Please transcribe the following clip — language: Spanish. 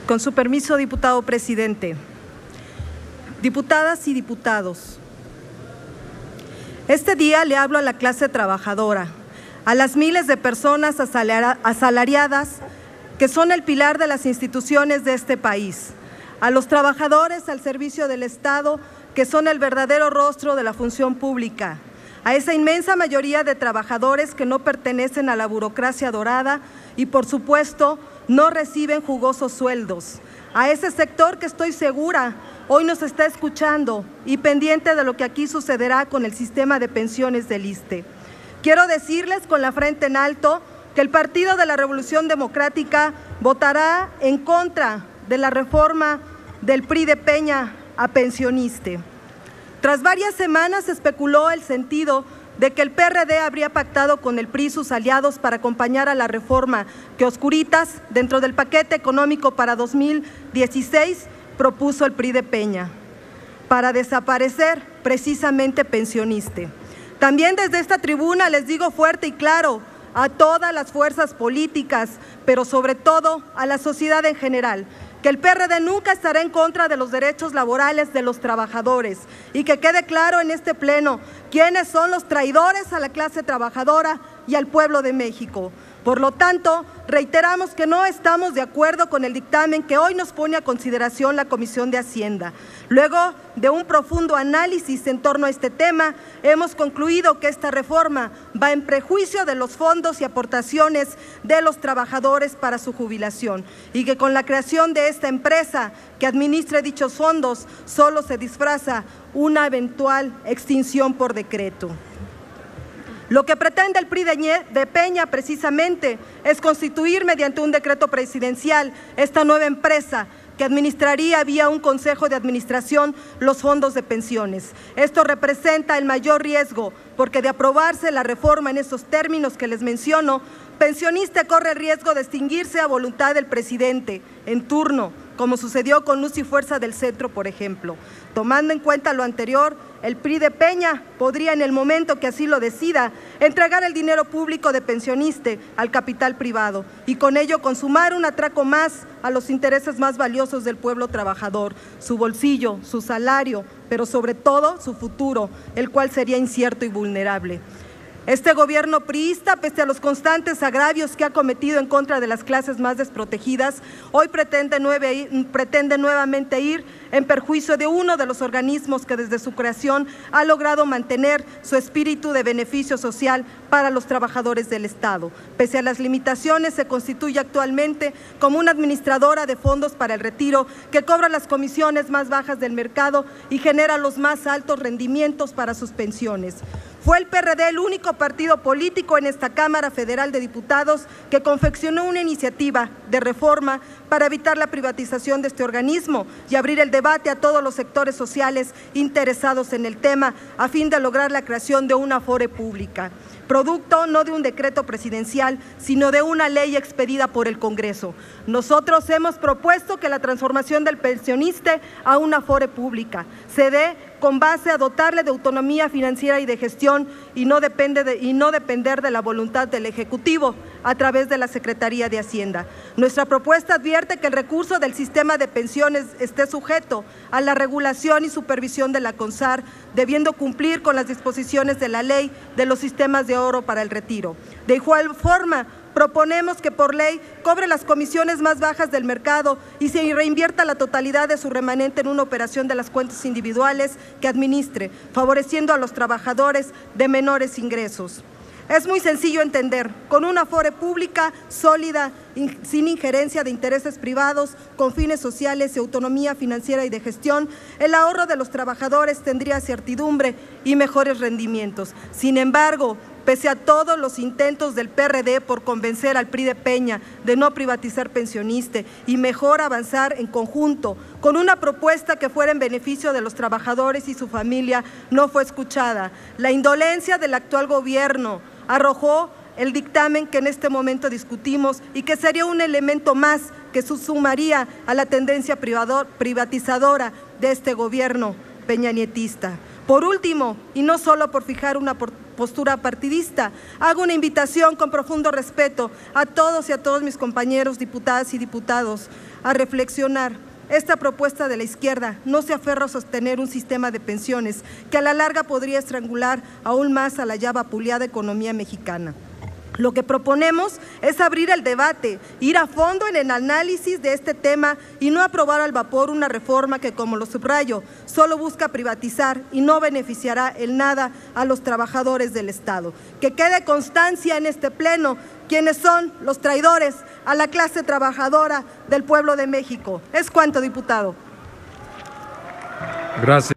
Con su permiso, diputado presidente. Diputadas y diputados, este día le hablo a la clase trabajadora, a las miles de personas asalariadas que son el pilar de las instituciones de este país, a los trabajadores al servicio del Estado que son el verdadero rostro de la función pública, a esa inmensa mayoría de trabajadores que no pertenecen a la burocracia dorada y, por supuesto, no reciben jugosos sueldos, a ese sector que estoy segura hoy nos está escuchando y pendiente de lo que aquí sucederá con el sistema de pensiones del ISSSTE. Quiero decirles con la frente en alto que el Partido de la Revolución Democrática votará en contra de la reforma del PRI de Peña a Pensioniste. Tras varias semanas se especuló el sentido de que el PRD habría pactado con el PRI y sus aliados para acompañar a la reforma que Oscuritas, dentro del paquete económico para 2016, propuso el PRI de Peña, para desaparecer precisamente Pensioniste. También desde esta tribuna les digo fuerte y claro a todas las fuerzas políticas, pero sobre todo a la sociedad en general, que el PRD nunca estará en contra de los derechos laborales de los trabajadores y que quede claro en este pleno quiénes son los traidores a la clase trabajadora y al pueblo de México. Por lo tanto, reiteramos que no estamos de acuerdo con el dictamen que hoy nos pone a consideración la Comisión de Hacienda. Luego de un profundo análisis en torno a este tema, hemos concluido que esta reforma va en prejuicio de los fondos y aportaciones de los trabajadores para su jubilación y que con la creación de esta empresa que administre dichos fondos solo se disfraza una eventual extinción por decreto. Lo que pretende el PRI de Peña precisamente es constituir mediante un decreto presidencial esta nueva empresa que administraría vía un consejo de administración los fondos de pensiones. Esto representa el mayor riesgo porque de aprobarse la reforma en esos términos que les menciono, Pensioniste corre el riesgo de extinguirse a voluntad del presidente en turno, como sucedió con Luz y Fuerza del Centro, por ejemplo. Tomando en cuenta lo anterior, el PRI de Peña podría, en el momento que así lo decida, entregar el dinero público de Pensioniste al capital privado y con ello consumar un atraco más a los intereses más valiosos del pueblo trabajador, su bolsillo, su salario, pero sobre todo su futuro, el cual sería incierto y vulnerable. Este gobierno priista, pese a los constantes agravios que ha cometido en contra de las clases más desprotegidas, hoy pretende nuevamente ir en perjuicio de uno de los organismos que desde su creación ha logrado mantener su espíritu de beneficio social para los trabajadores del Estado. Pese a las limitaciones, se constituye actualmente como una administradora de fondos para el retiro que cobra las comisiones más bajas del mercado y genera los más altos rendimientos para sus pensiones. Fue el PRD el único partido político en esta Cámara Federal de Diputados que confeccionó una iniciativa de reforma para evitar la privatización de este organismo y abrir el debate a todos los sectores sociales interesados en el tema a fin de lograr la creación de una Afore pública, producto no de un decreto presidencial, sino de una ley expedida por el Congreso. Nosotros hemos propuesto que la transformación del Pensioniste a una Afore pública se dé con base a dotarle de autonomía financiera y de gestión y no depender de la voluntad del Ejecutivo a través de la Secretaría de Hacienda. Nuestra propuesta advierte que el recurso del sistema de pensiones esté sujeto a la regulación y supervisión de la CONSAR, debiendo cumplir con las disposiciones de la ley de los sistemas de ahorro para el retiro. De igual forma, proponemos que por ley cobre las comisiones más bajas del mercado y se reinvierta la totalidad de su remanente en una operación de las cuentas individuales que administre, favoreciendo a los trabajadores de menores ingresos. Es muy sencillo entender, con una Afore pública sólida, sin injerencia de intereses privados, con fines sociales y autonomía financiera y de gestión, el ahorro de los trabajadores tendría certidumbre y mejores rendimientos. Sin embargo, pese a todos los intentos del PRD por convencer al PRI de Peña de no privatizar Pensioniste y mejor avanzar en conjunto con una propuesta que fuera en beneficio de los trabajadores y su familia, no fue escuchada. La indolencia del actual gobierno arrojó el dictamen que en este momento discutimos y que sería un elemento más que sumaría a la tendencia privatizadora de este gobierno peñanietista. Por último, y no solo por fijar una postura partidista. Hago una invitación con profundo respeto a todos y a todos mis compañeros diputadas y diputados a reflexionar. Esta propuesta de la izquierda no se aferra a sostener un sistema de pensiones que a la larga podría estrangular aún más a la ya vapuleada economía mexicana. Lo que proponemos es abrir el debate, ir a fondo en el análisis de este tema y no aprobar al vapor una reforma que, como lo subrayo, solo busca privatizar y no beneficiará en nada a los trabajadores del Estado. Que quede constancia en este pleno quiénes son los traidores a la clase trabajadora del pueblo de México. Es cuanto, diputado. Gracias.